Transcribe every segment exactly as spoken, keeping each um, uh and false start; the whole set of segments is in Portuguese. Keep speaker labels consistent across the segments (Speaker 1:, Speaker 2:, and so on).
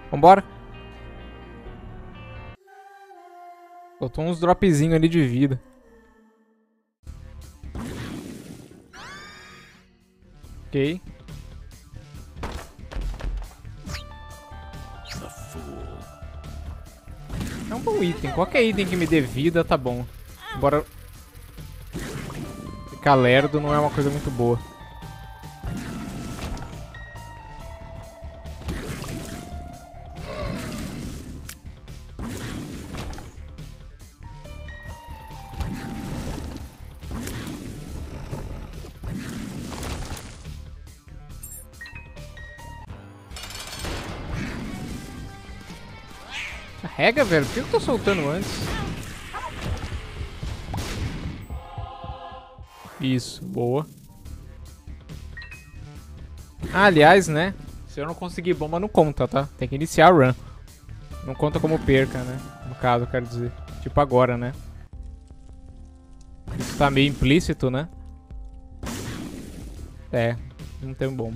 Speaker 1: Vambora. Botou uns dropzinhos ali de vida. Ok. É um bom item. Qualquer item que me dê vida tá bom. Embora ficar lerdo não é uma coisa muito boa. Carrega, velho. Por que eu tô soltando antes? Isso, boa. Ah, aliás, né? Se eu não conseguir bomba, não conta, tá? Tem que iniciar a run. Não conta como perca, né? No caso, eu quero dizer. Tipo agora, né? Isso tá meio implícito, né? É, não tem bomba.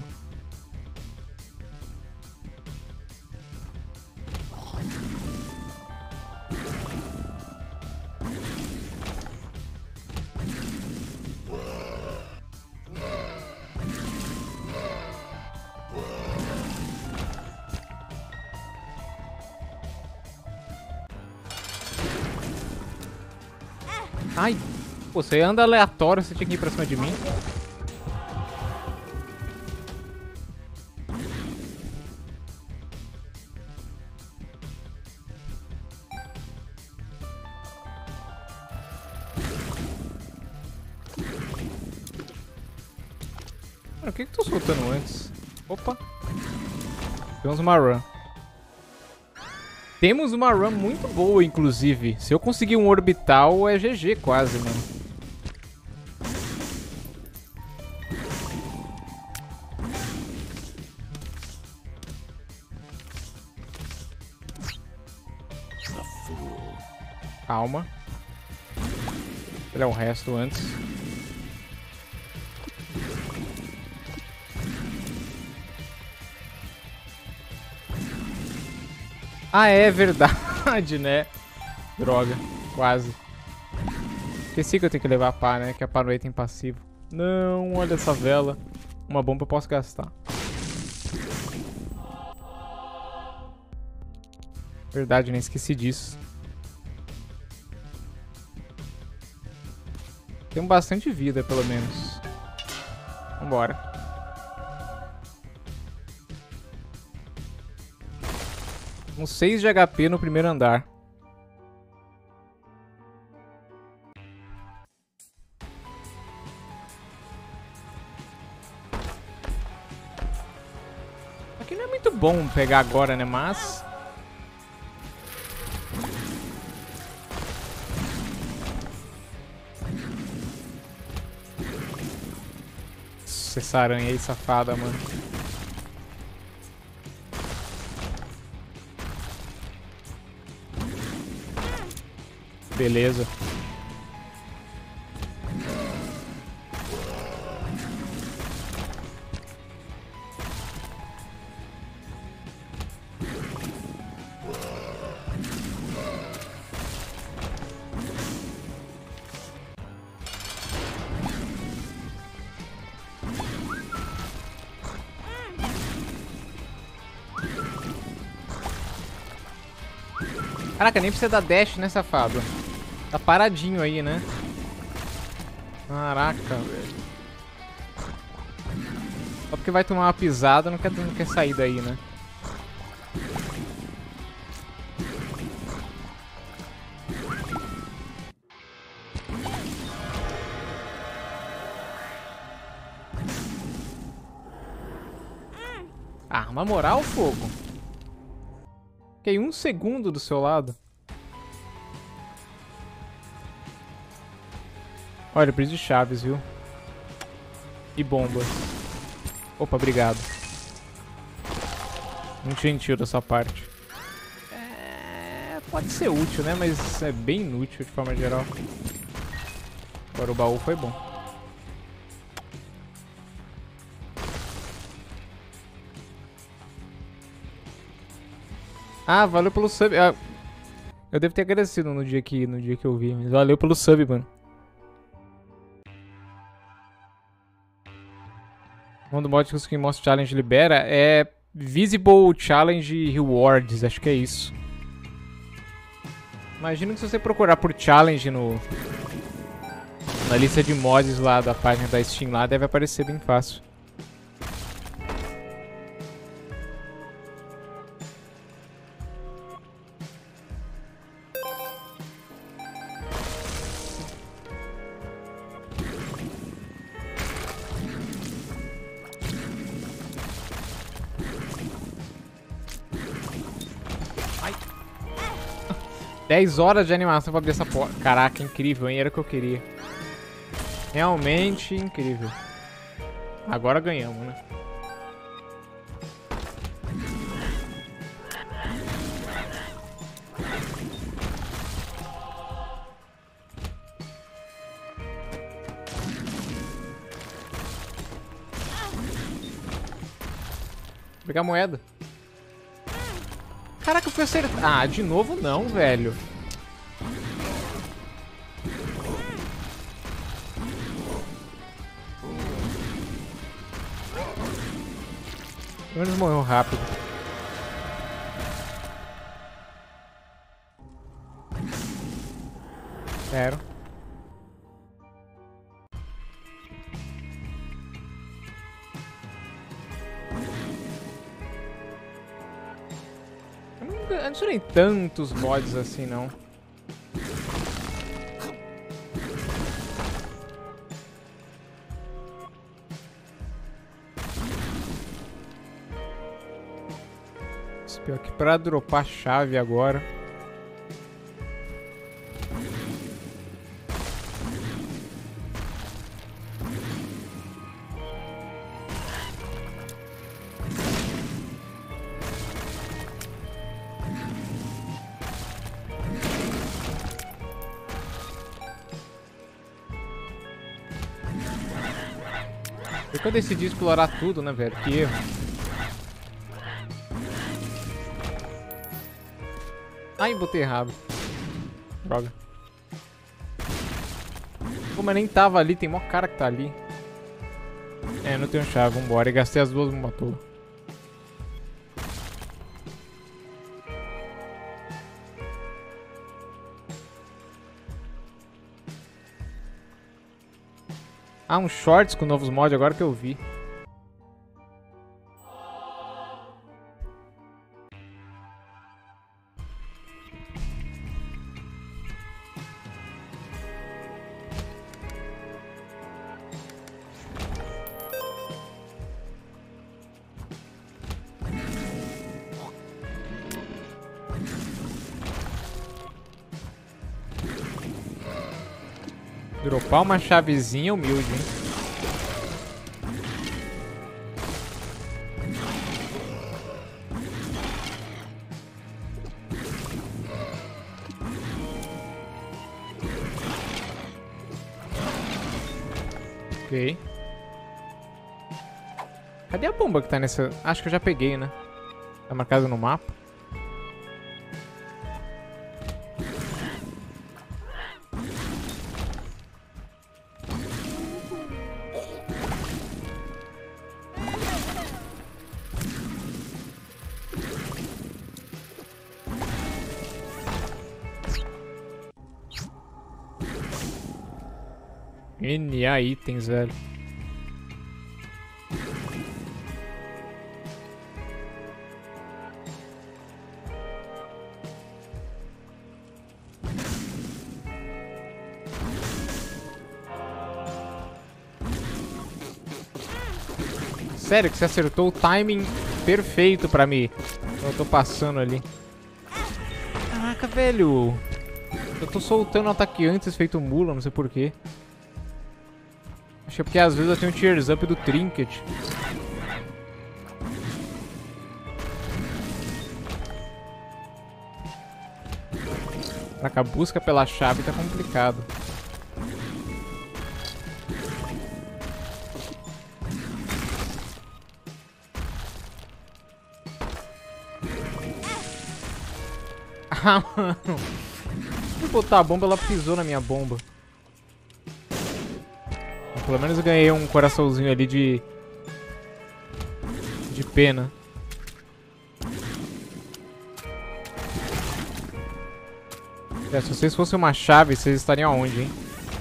Speaker 1: Ai, pô, você anda aleatório, você tinha que ir pra cima de mim. Mano, o que que eu tô soltando antes? Opa. Temos uma run. Temos uma run muito boa, inclusive. Se eu conseguir um orbital, é G G quase, mano. Calma. Vou tirar o resto antes. Ah, é verdade, né? Droga, quase. Esqueci que eu tenho que levar a pá, né? Que a pá no item passivo. Não, olha essa vela. Uma bomba eu posso gastar. Verdade, nem esqueci disso. Tenho bastante vida, pelo menos. Vambora. Um seis de H P no primeiro andar. Aqui não é muito bom pegar agora, né? Mas... Nossa, essa aranha aí, safada, mano. Beleza. Caraca, nem precisa dar dash, né, safado? Tá paradinho aí, né? Caraca, velho. Só porque vai tomar uma pisada, não quer, não quer sair daí, né? Ah, na moral, fogo. Fiquei um segundo do seu lado. Olha, eu preciso de chaves, viu? E bombas. Opa, obrigado. Muito gentil da sua parte. É... Pode ser útil, né? Mas é bem inútil de forma geral. Agora o baú foi bom. Ah, valeu pelo sub. Ah, eu devo ter agradecido no dia que, no dia que eu vi, mas valeu pelo sub, mano. Um do mod que o Skin Monster Challenge libera é Visible Challenge Rewards, acho que é isso. Imagino que se você procurar por challenge no na lista de mods lá da página da Steam lá, deve aparecer bem fácil. dez horas de animação pra abrir essa porta. Caraca, incrível, hein? Era o que eu queria. Realmente incrível. Agora ganhamos, né? Vou pegar a moeda. Caraca, eu fui acertar. Ah, de novo não, velho. Pelo menos morreu rápido. Zero. Eu não, eu não adicionei tantos mods assim, não. Pior que pra dropar a chave agora. Foi que eu decidi explorar tudo, né, velho? Que erro. Ai, botei errado. Droga. Pô, mas nem tava ali, tem mó cara que tá ali. É, não tenho chave, vambora. E gastei as duas bombas todas. Ah, uns shorts com novos mods agora que eu vi. Dropar uma chavezinha humilde, hein? Ok. Cadê a bomba que tá nessa... Acho que eu já peguei, né? Tá marcado no mapa. N A itens, velho. Sério que você acertou o timing perfeito pra mim. Eu tô passando ali. Caraca, velho. Eu tô soltando o ataque antes feito mula, não sei porquê. Acho que é porque às vezes eu tenho um tears up do Trinket. Caraca, a busca pela chave tá complicado. Ah, mano. Vou botar a bomba, ela pisou na minha bomba. Pelo menos eu ganhei um coraçãozinho ali de... De pena. É, se vocês fossem uma chave, vocês estariam aonde, hein?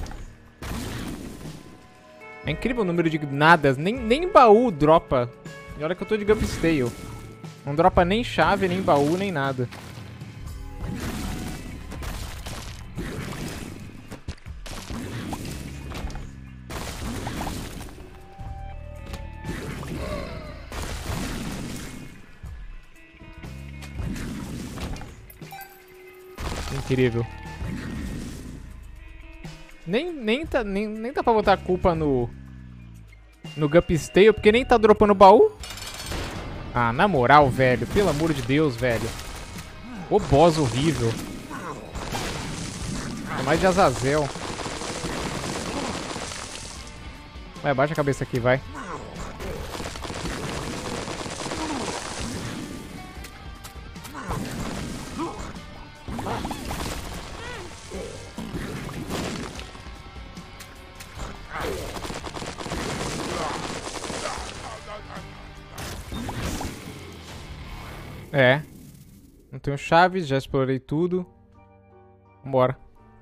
Speaker 1: É incrível o número de nadas. Nem, nem baú dropa. E olha que eu tô de Gumpstale. Não dropa nem chave, nem baú, nem nada. Incrível. Nem, nem, tá, nem, nem dá pra botar a culpa no... No Gumpstale, porque nem tá dropando baú. Ah, na moral, velho. Pelo amor de Deus, velho. O boss horrível. É mais de Azazel. Vai, abaixa a cabeça aqui, vai. É. Não tenho chaves, já explorei tudo. Vambora.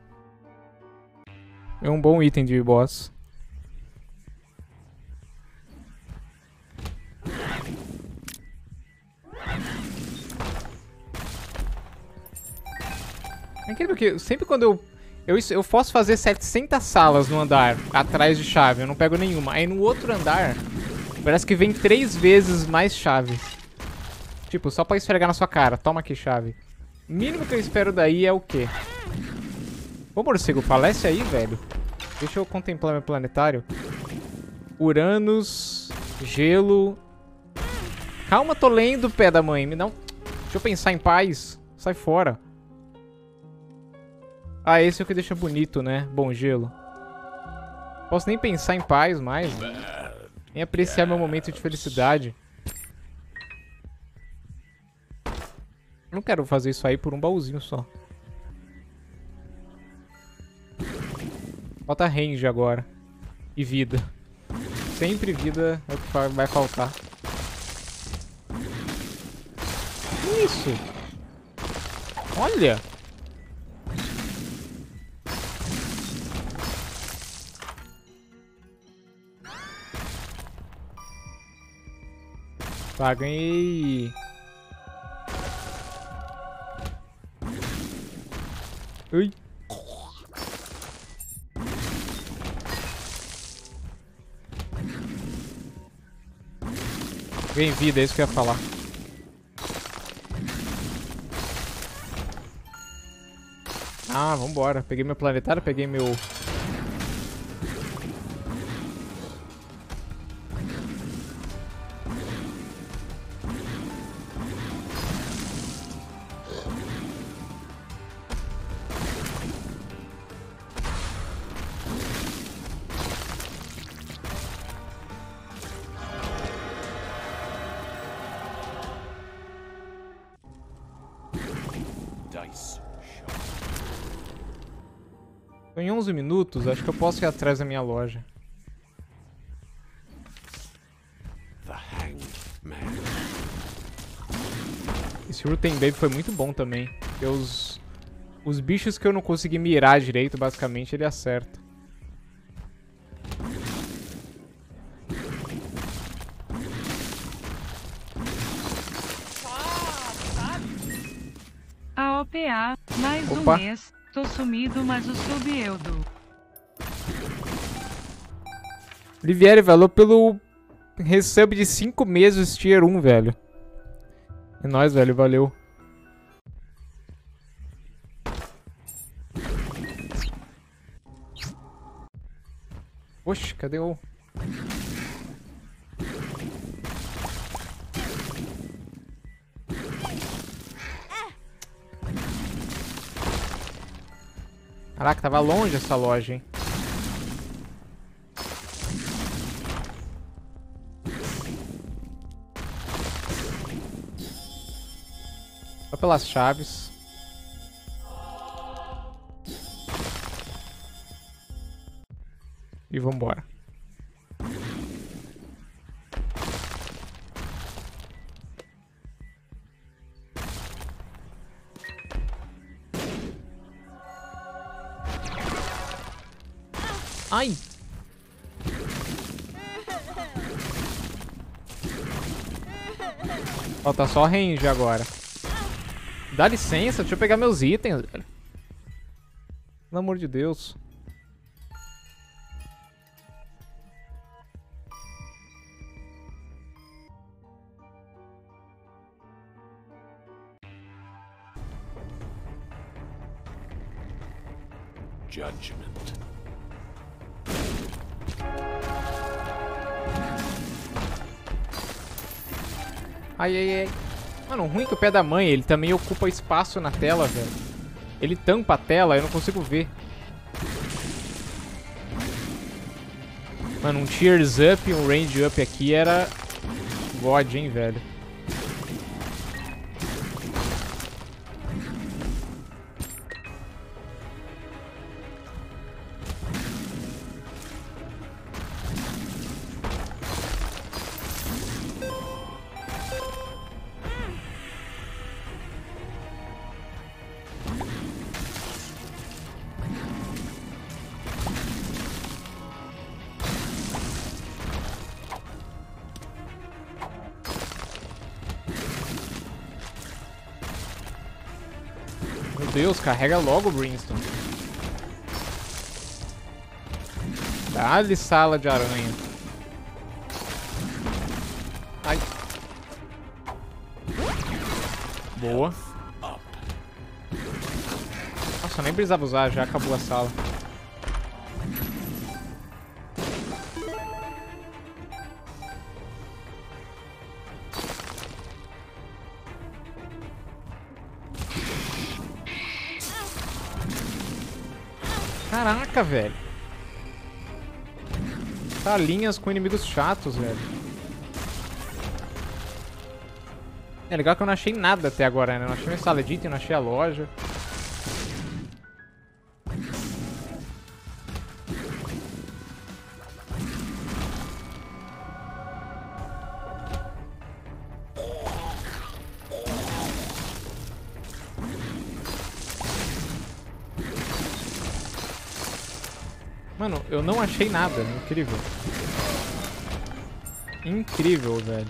Speaker 1: É um bom item de boss. É incrível que sempre quando eu, eu... Eu posso fazer setecentas salas no andar atrás de chave, eu não pego nenhuma. Aí no outro andar, parece que vem três vezes mais chaves. Tipo, só pra esfregar na sua cara. Toma aqui, chave. O mínimo que eu espero daí é o quê? Ô, morcego, falece aí, velho. Deixa eu contemplar meu planetário. Uranus. Gelo. Calma, tô lendo, pé da mãe. Me dá um... Deixa eu pensar em paz. Sai fora. Ah, esse é o que deixa bonito, né? Bom gelo. Posso nem pensar em paz mais, né? Nem apreciar meu momento de felicidade. Não quero fazer isso aí por um baúzinho só. Falta range agora. E vida. Sempre vida é o que vai faltar. Que isso? Olha! Tá, ganhei... Ui. Ganhei vida, é isso que eu ia falar. Ah, vambora. Peguei meu planetário, peguei meu... Em onze minutos, acho que eu posso ir atrás da minha loja. Esse Rotten Baby foi muito bom também. Porque os, os bichos que eu não consegui mirar direito, basicamente, ele acerta.
Speaker 2: A O P A, mais
Speaker 1: Opa.
Speaker 2: um mês. Tô sumido, mas o sub eu dou.
Speaker 1: Livieri, valeu pelo resub de cinco meses tier um, velho. É nóis, velho, valeu. Oxe, cadê o... Caraca, tava longe essa loja, hein? Só pelas chaves. E vambora. Ai! Falta só range agora. Dá licença, deixa eu pegar meus itens, velho. Pelo amor de Deus.
Speaker 3: Judgment.
Speaker 1: Ai, ai, ai. Mano, o ruim é que o pé da mãe, ele também ocupa espaço na tela, velho. Ele tampa a tela, eu não consigo ver. Mano, um Tears Up e um Range Up aqui era God, hein, velho. Meu Deus, carrega logo o Brimstone. Dá-lhe sala de aranha. Ai. Boa. Nossa, eu nem precisava usar, já acabou a sala. Caraca, velho. Salinhas com inimigos chatos, velho. É legal que eu não achei nada até agora, né? Eu não achei uma sala de item, não achei a loja. Mano, eu não achei nada. Incrível. Incrível, velho.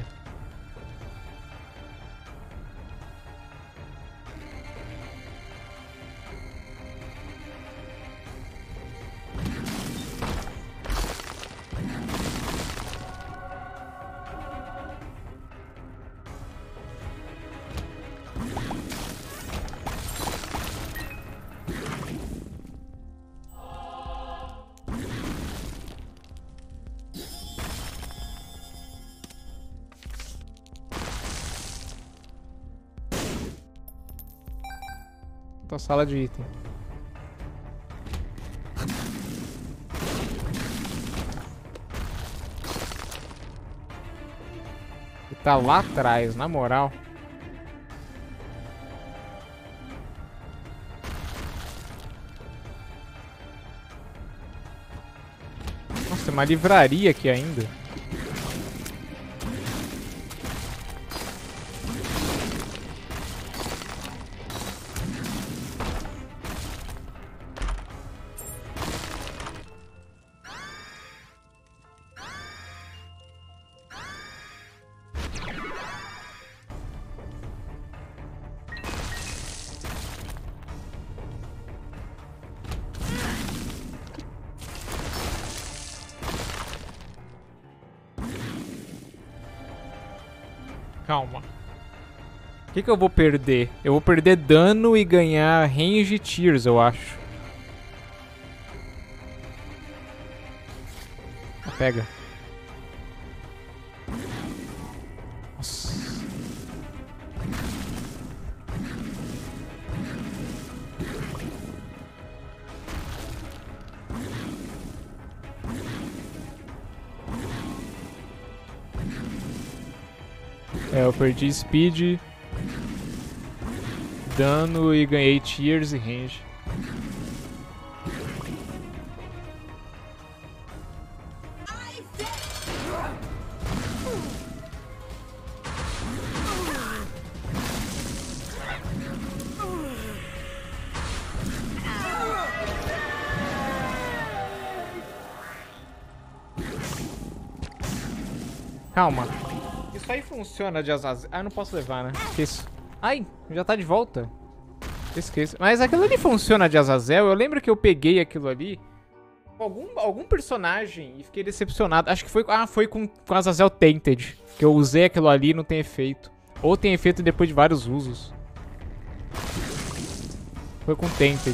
Speaker 1: Outra sala de item. E tá lá atrás, na moral. Nossa, tem uma livraria aqui ainda. Calma. O que que eu vou perder? Eu vou perder dano e ganhar range tears, eu acho. Ah, pega. Nossa. É, eu perdi speed, dano e ganhei tears e range. Calma. Isso aí funciona de Azazel. Ah, eu não posso levar, né? Esqueço. Ai, já tá de volta. Esqueço. Mas aquilo ali funciona de Azazel. Eu lembro que eu peguei aquilo ali com algum, algum personagem e fiquei decepcionado. Acho que foi, ah, foi com, com Azazel Tainted. Que eu usei aquilo ali e não tem efeito. Ou tem efeito depois de vários usos. Foi com Tainted.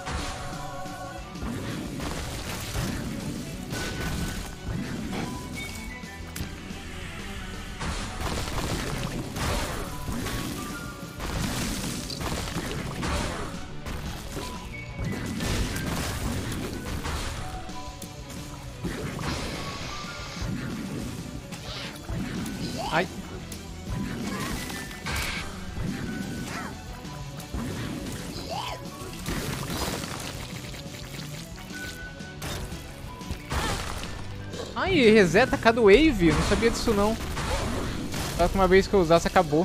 Speaker 1: Ai. Ai, reseta cada wave. Não sabia disso não. Só que uma vez que eu usasse acabou.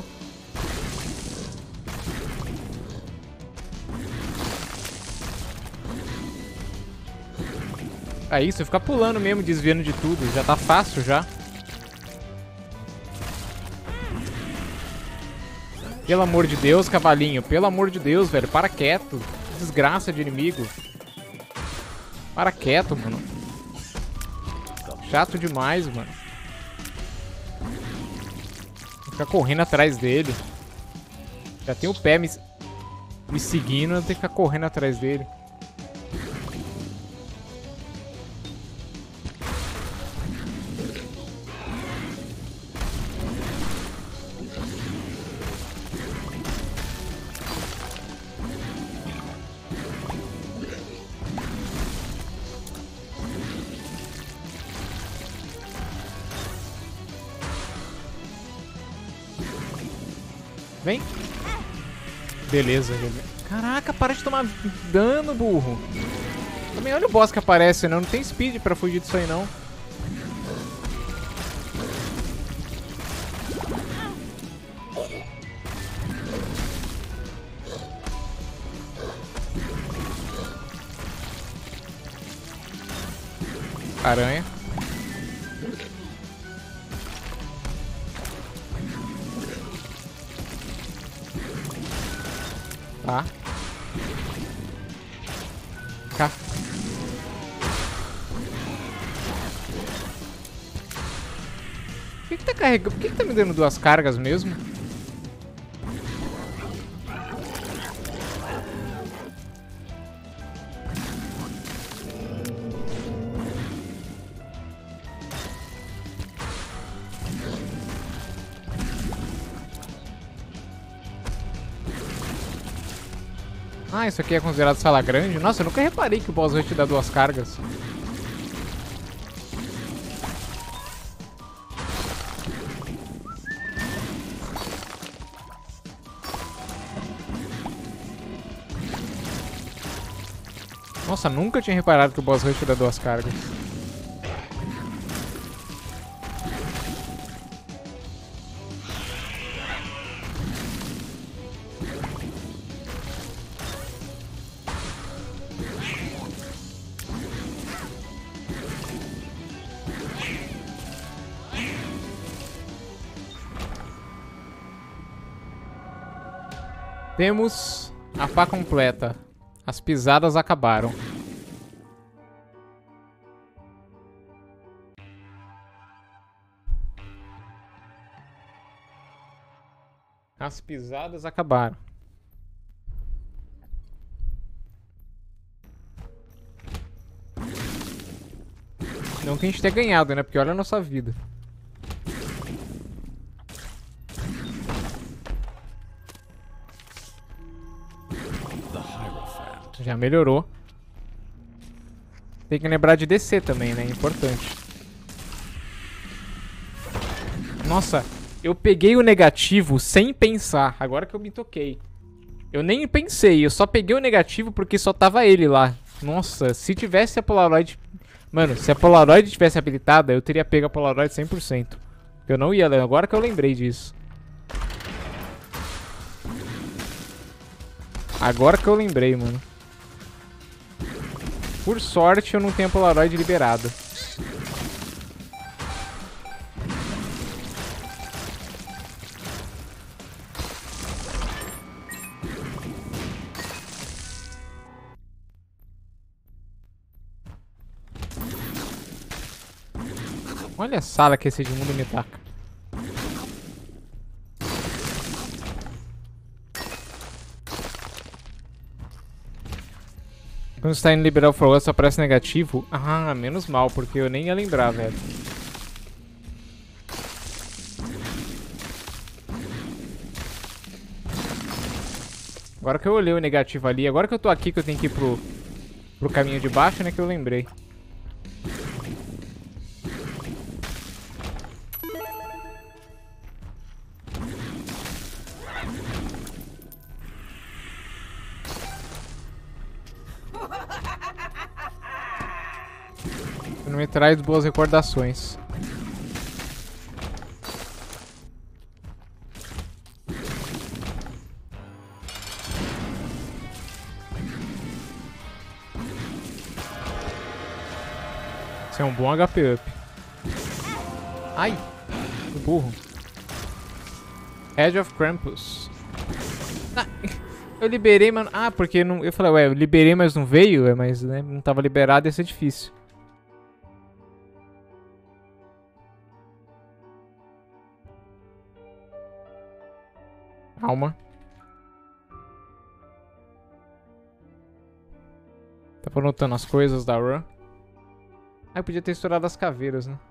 Speaker 1: É isso, ficar pulando mesmo, desviando de tudo. Já tá fácil já. Pelo amor de Deus, cavalinho. Pelo amor de Deus, velho. Para quieto. Desgraça de inimigo. Para quieto, mano. Chato demais, mano. Ficar correndo atrás dele. Já tem o pé me, me seguindo, eu tenho que ficar correndo atrás dele. Vem. Beleza, beleza. Caraca, para de tomar dano, burro. Também olha o boss que aparece, né? Não tem speed pra fugir disso aí, não. Aranha. Tá. Cá. Por que que tá carregando? Por que que tá me dando duas cargas mesmo? Ah, isso aqui é considerado sala grande? Nossa, eu nunca reparei que o boss rush dá duas cargas. Nossa, nunca tinha reparado que o boss rush dá duas cargas. Temos a pá completa. As pisadas acabaram. As pisadas acabaram. Não que a gente tenha ganhado, né? Porque olha a nossa vida. Já melhorou. Tem que lembrar de descer também, né? É importante. Nossa, eu peguei o negativo sem pensar. Agora que eu me toquei. Eu nem pensei, eu só peguei o negativo porque só tava ele lá. Nossa, se tivesse a Polaroid... Mano, se a Polaroid tivesse habilitada, eu teria pego a Polaroid cem por cento. Eu não ia, agora que eu lembrei disso. Agora que eu lembrei, mano. Por sorte, eu não tenho a Polaroid liberada. Olha a sala que esse Edmundo me taca. Quando você tá indo liberar o Frogger, só aparece negativo? Ah, menos mal, porque eu nem ia lembrar, velho. Agora que eu olhei o negativo ali, agora que eu tô aqui, que eu tenho que ir pro, pro caminho de baixo, né, que eu lembrei. Não me traz boas recordações. Isso é um bom H P up. Ai, que burro. Edge of Krampus. Ah, eu liberei, mano. Ah, porque não. Eu falei, ué, eu liberei, mas não veio, é, mas né, não tava liberado, ia ser difícil. Calma. Tava anotando as coisas da run. Ah, eu podia ter estourado as caveiras, né?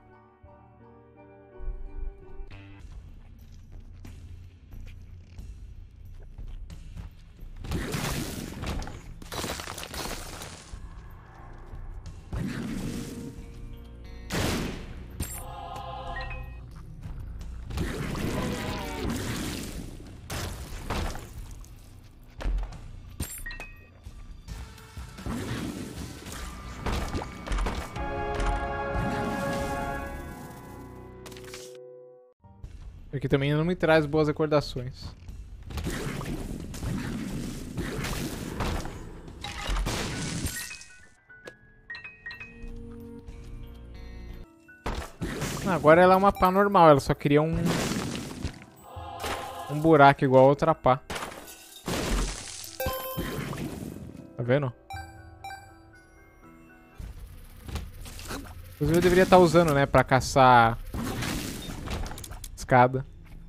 Speaker 1: Aqui também não me traz boas recordações. Ah, agora ela é uma pá normal, ela só queria um... Um buraco igual a outra pá. Tá vendo? Inclusive eu deveria estar usando, né, pra caçar... Escada.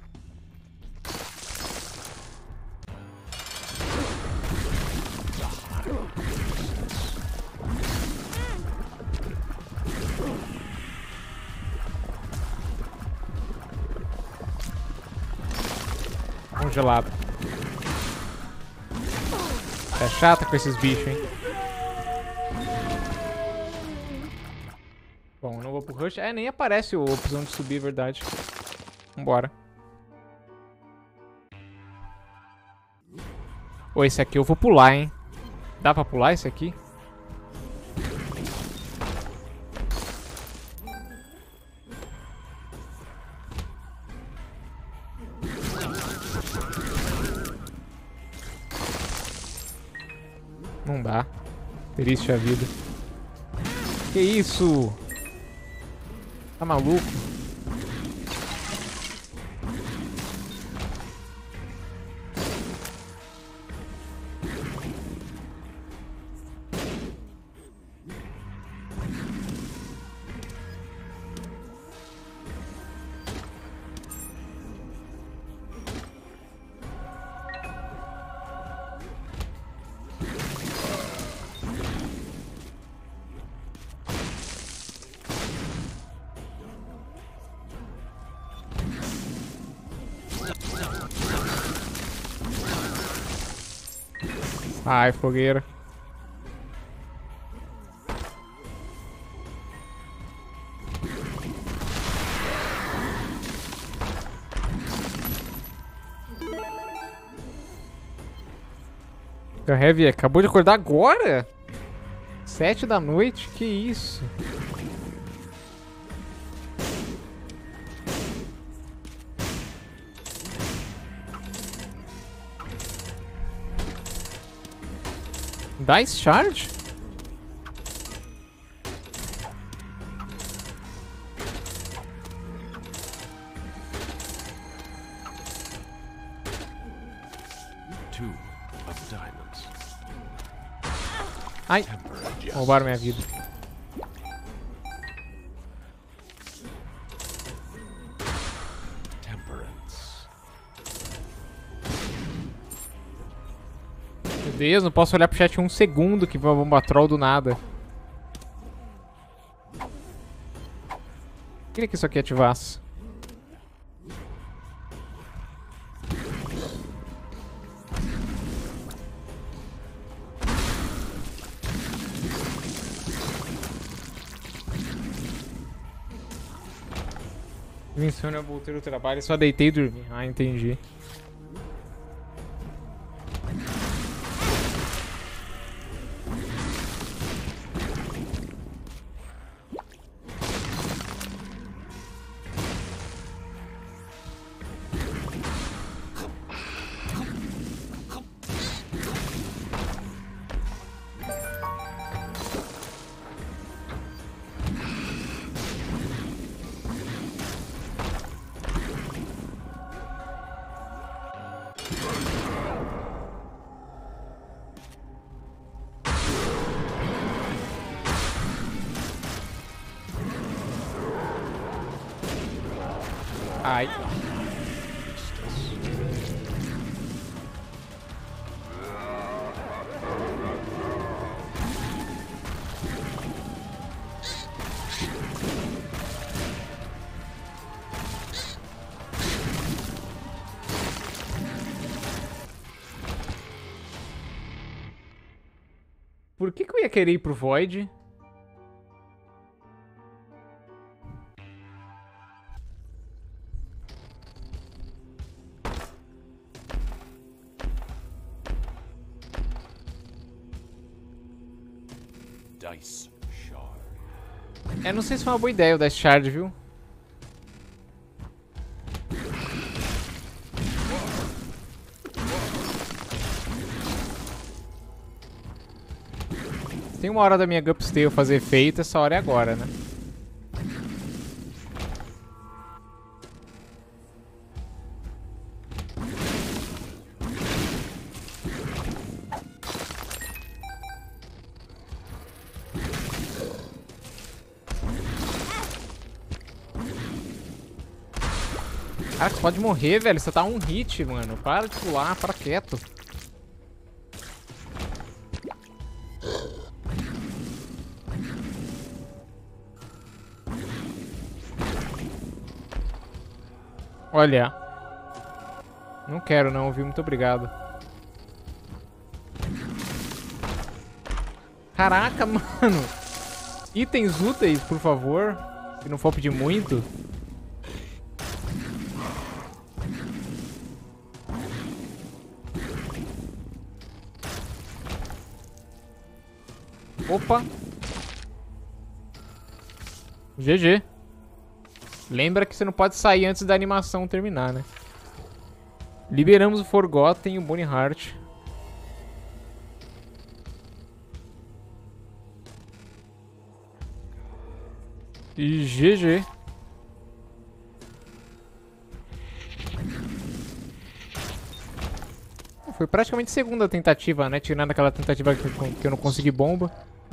Speaker 1: Congelado. É chata com esses bichos, hein? Bom, eu não vou pro rush. É, nem aparece a opção de subir, verdade. Vambora. Ô, esse aqui eu vou pular, hein? Dá pra pular esse aqui? Não dá. Triste a vida. Que isso? Tá maluco? Ai, fogueira. O Heavy acabou de acordar agora? Sete da noite? Que isso? Dice Charge?
Speaker 3: Two of diamonds.
Speaker 1: Ai, roubaram minha vida. Deus, não posso olhar pro chat um segundo que vai uma bomba troll do nada. Queria que isso aqui ativasse. Insônia, eu voltei do trabalho e só deitei e dormi. Ah, entendi. Ai. Por que que eu ia querer ir pro Void?
Speaker 3: Dice shard.
Speaker 1: É, não sei se foi uma boa ideia o Dice Shard, viu? Tem uma hora da minha Gups Tail fazer efeito, essa hora é agora, né? Cara, você pode morrer, velho. Você tá um hit, mano. Para de pular, para quieto. Olha. Não quero não, viu? Muito obrigado. Caraca, mano. Itens úteis, por favor. Se não for pedir muito. Opa. G G. Lembra que você não pode sair antes da animação terminar, né? Liberamos o Forgotten e o Bonnie Heart. E G G. Foi praticamente segunda tentativa, né? Tirando aquela tentativa que eu, que eu não consegui bomba.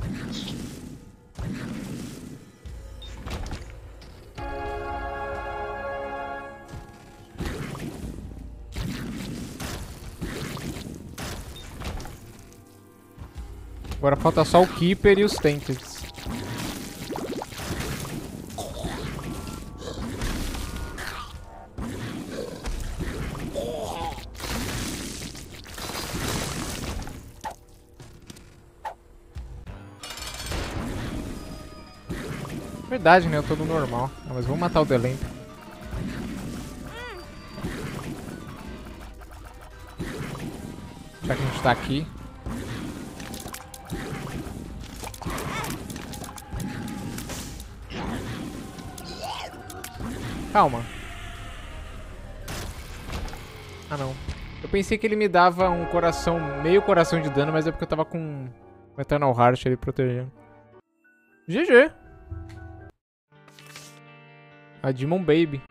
Speaker 1: Agora falta só o Keeper e os Tankers. Verdade, né? Eu tô no normal. Ah, mas vamos matar o Delemp. Já que a gente tá aqui. Calma. Ah, não. Eu pensei que ele me dava um coração, meio coração de dano, mas é porque eu tava com um Eternal Heart ali protegendo. G G. A Demon Baby.